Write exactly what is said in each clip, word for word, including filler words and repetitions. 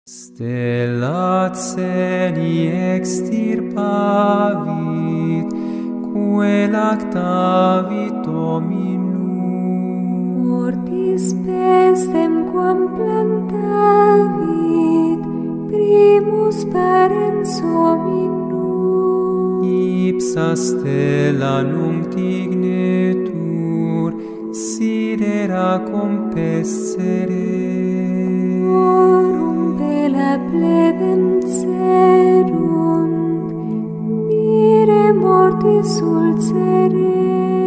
Stella celi extirpavit, quae lactavit Dominum. Mortis pestem quam plantavit, primus parens hominum. Ipsa stella nunc dignetur, sidera compescere. La plebem cerunt, mire mortis ulcere.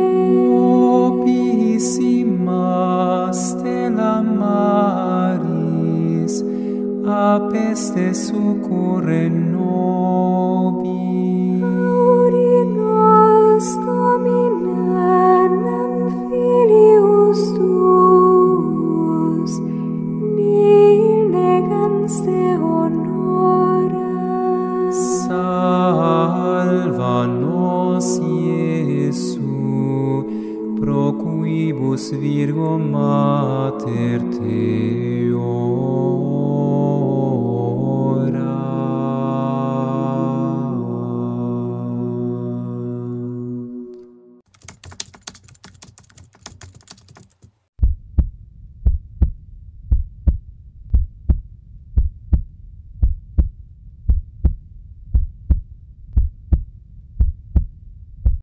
Opissima stella maris, a peste succurre nobis. Auri nos dominanam filius tuus, nil negans te honora. Salva nos, Iesu, pro quibus Virgo Mater Teo.